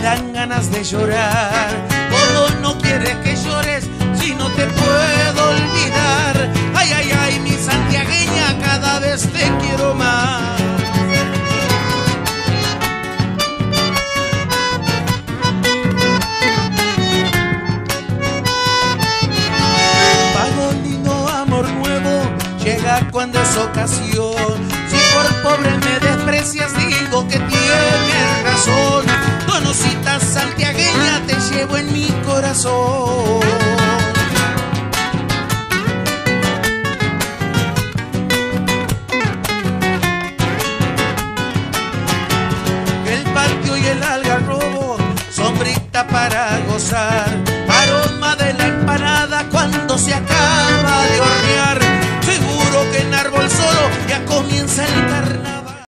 dan ganas de llorar. Todo no quiere que llores si no te puedo olvidar. Ay, ay, ay, mi santiagueña, cada vez te quiero más. Pago lindo amor nuevo, llega cuando es ocasión. Si por pobre me desprecias, digo que tienes razón. Donosita santiagueña, te llevo en mi corazón. El patio y el algarrobo, sombrita para gozar.